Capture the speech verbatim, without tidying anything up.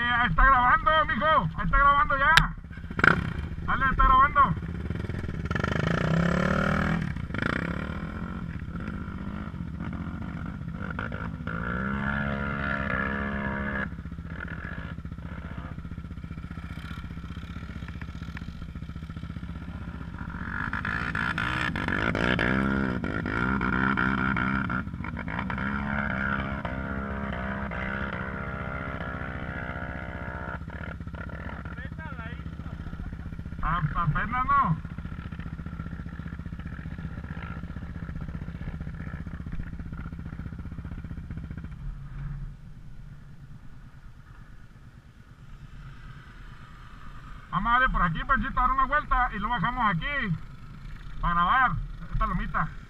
ahí está grabando, mijo. Ahí está grabando ya. Dale, está grabando. Apenas no. Vamos a darle por aquí, Panchito, a dar una vuelta y lo bajamos aquí para grabar esta lomita.